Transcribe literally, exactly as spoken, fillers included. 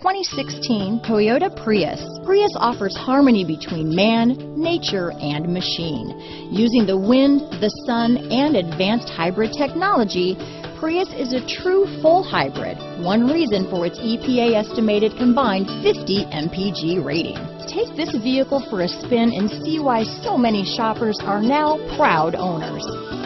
twenty sixteen Toyota Prius. Prius offers harmony between man, nature, and machine. Using the wind, the sun, and advanced hybrid technology, Prius is a true full hybrid, one reason for its E P A estimated combined fifty M P G rating. Take this vehicle for a spin and see why so many shoppers are now proud owners.